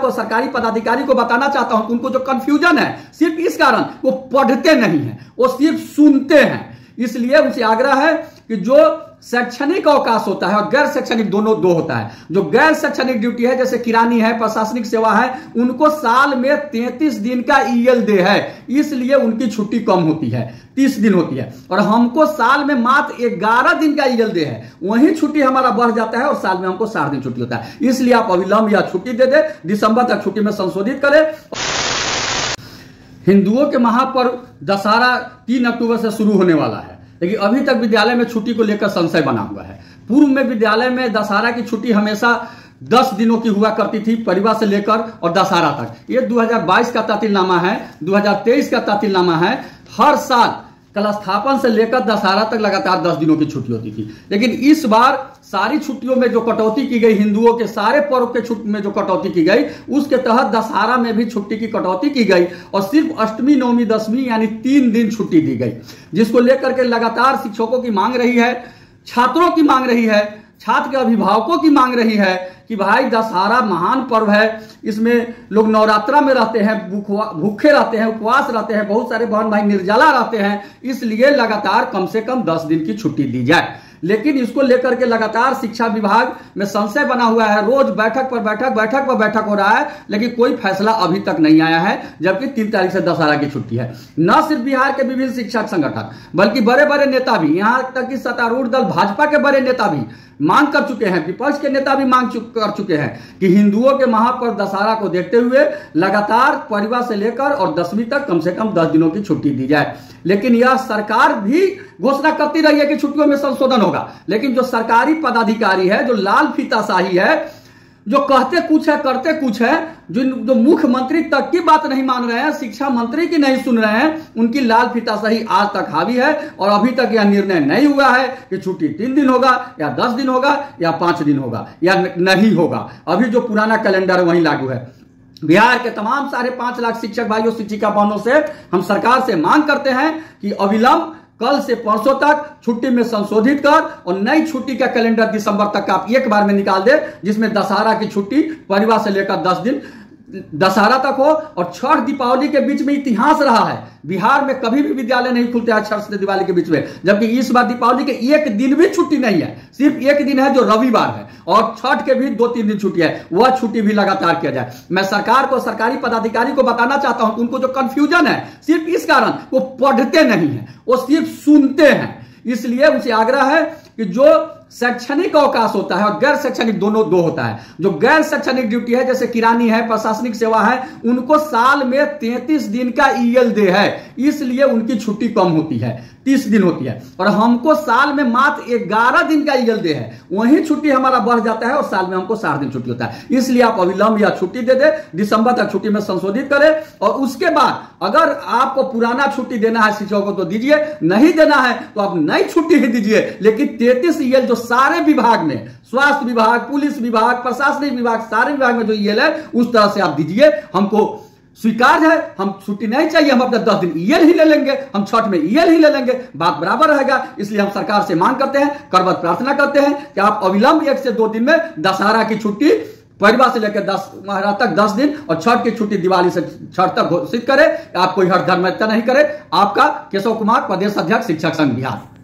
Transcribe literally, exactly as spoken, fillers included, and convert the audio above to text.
को सरकारी पदाधिकारी को बताना चाहता हूं कि उनको जो कंफ्यूजन है सिर्फ इस कारण वो पढ़ते नहीं है, वो सिर्फ सुनते हैं। इसलिए उनसे आग्रह है कि जो शैक्षणिक अवकाश होता है और गैर शैक्षणिक दोनों दो होता है। जो गैर शैक्षणिक ड्यूटी है जैसे किरानी है, प्रशासनिक सेवा है, उनको साल में तैंतीस दिन का ईएल डे है, इसलिए उनकी छुट्टी कम होती है, तीस दिन होती है। और हमको साल में मात्र ग्यारह दिन का ईएल डे है, वही छुट्टी हमारा बढ़ जाता है और साल में हमको साठ दिन छुट्टी होता है। इसलिए आप अविलंब या छुट्टी दे दे, दिसंबर तक छुट्टी में संशोधित करें। हिंदुओं के महापर्व दशहरा तीन अक्टूबर से शुरू होने वाला है, लेकिन अभी तक विद्यालय में छुट्टी को लेकर संशय बना हुआ है। पूर्व में विद्यालय में दशहरा की छुट्टी हमेशा दस दिनों की हुआ करती थी, परिवार से लेकर और दशहरा तक। ये दो हज़ार बाईस का तातीलनामा है, दो हज़ार तेईस का तातीलनामा है। हर साल कला स्थापन से लेकर दशहरा तक लगातार दस दिनों की छुट्टी होती थी, लेकिन इस बार सारी छुट्टियों में जो कटौती की गई, हिंदुओं के सारे पर्व के छुट्टी में जो कटौती की गई, उसके तहत दशहरा में भी छुट्टी की कटौती की गई और सिर्फ अष्टमी, नवमी, दसवीं यानी तीन दिन छुट्टी दी गई, जिसको लेकर के लगातार शिक्षकों की मांग रही है, छात्रों की मांग रही है, छात्र के अभिभावकों की मांग रही है कि भाई दशहरा महान पर्व है, इसमें लोग नवरात्रा में रहते हैं, भूखे रहते हैं, उपवास रहते हैं, बहुत सारे बहन भाई निर्जला रहते हैं, इसलिए लगातार कम से कम दस दिन की छुट्टी दी जाए। लेकिन इसको लेकर के लगातार शिक्षा विभाग में संशय बना हुआ है। रोज बैठक पर बैठक बैठक पर बैठक हो रहा है, लेकिन कोई फैसला अभी तक नहीं आया है, जबकि तीन तारीख से दशहरा की छुट्टी है। न सिर्फ बिहार के विभिन्न शिक्षक संगठन बल्कि बड़े बड़े नेता भी, यहां तक कि सत्तारूढ़ दल भाजपा के बड़े नेता भी मांग कर चुके हैं, विपक्ष के नेता भी मांग कर चुके हैं कि हिंदुओं के महापर्व दशहरा को देखते हुए लगातार परिवार से लेकर और दसवीं तक कम से कम दस दिनों की छुट्टी दी जाए। लेकिन यह सरकार भी घोषणा करती रही है कि छुट्टियों में संशोधन होगा, लेकिन जो सरकारी पदाधिकारी है, जो लाल फीताशाही है, जो कहते कुछ है करते कुछ है, जो जो मुख्यमंत्री तक की बात नहीं मान रहे हैं, शिक्षा मंत्री की नहीं सुन रहे हैं, उनकी लाल फीताशाही आज तक हावी है। और अभी तक यह निर्णय नहीं हुआ है कि छुट्टी तीन दिन होगा या दस दिन होगा या पांच दिन होगा या नहीं होगा। अभी जो पुराना कैलेंडर वही लागू है। बिहार के तमाम साढ़े पांच लाख शिक्षक भाइयों शिक्षिका बहनों से हम सरकार से मांग करते हैं कि अविलंब कल से परसों तक छुट्टी में संशोधित कर और नई छुट्टी का कैलेंडर दिसंबर तक का आप एक बार में निकाल दे, जिसमें दशहरा की छुट्टी परिवार से लेकर दस दिन दशहरा तक हो। और छठ दीपावली के बीच में इतिहास रहा है, बिहार में कभी भी विद्यालय नहीं खुलते हैं छठ से दिवाली के बीच में, जबकि इस बार दीपावली के एक दिन भी छुट्टी नहीं है, सिर्फ एक दिन है जो रविवार है, और छठ के भी दो तीन दिन छुट्टी है, वह छुट्टी भी लगातार किया जाए। मैं सरकार को, सरकारी पदाधिकारी को बताना चाहता हूं कि उनको जो कंफ्यूजन है सिर्फ इस कारण वो पढ़ते नहीं है, वो सिर्फ सुनते हैं। इसलिए उनसे आग्रह है कि जो शैक्षणिक अवकाश होता है और गैर शैक्षणिक दोनों दो होता है। जो गैर शैक्षणिक ड्यूटी है जैसे किरानी है, प्रशासनिक सेवा है, उनको साल में तैंतीस दिन का ईएल डे है, इसलिए उनकी छुट्टी कम होती है, तीस दिन होती है। और हमको साल में मात्र ग्यारह दिन का ईएल डे है, वही छुट्टी हमारा बढ़ जाता है और साल में हमको साठ दिन छुट्टी होता है। इसलिए आप अविलंब या छुट्टी दे दे, दिसंबर तक छुट्टी में संशोधित करें। और उसके बाद अगर आपको पुराना छुट्टी देना है शिक्षकों को तो दीजिए, नहीं देना है तो आप नई छुट्टी ही दीजिए। लेकिन तैंतीस ईएल जो सारे विभाग में, स्वास्थ्य विभाग, पुलिस विभाग, प्रशासनिक विभाग, सारे विभाग में जो ईएल है उस तरह से आप दीजिए। हमको स्वीकार है, हम छुट्टी नहीं चाहिए, हम अपने दस दिन ईएल ही ले लेंगे, हम छठ में ईएल ही ले लेंगे, बात बराबर रहेगा। इसलिए हम सरकार से मांग करते हैं, करबद्ध प्रार्थना करते हैं कि आप अविलंब एक से दो दिन में दशहरा की छुट्टी परिवार से लेकर दस महाराज तक दस दिन और छठ की छुट्टी दिवाली से छठ तक घोषित करें। आप कोई हर धर्म नहीं करे। आपका केशव कुमार, प्रदेश अध्यक्ष शिक्षक संघ बिहार।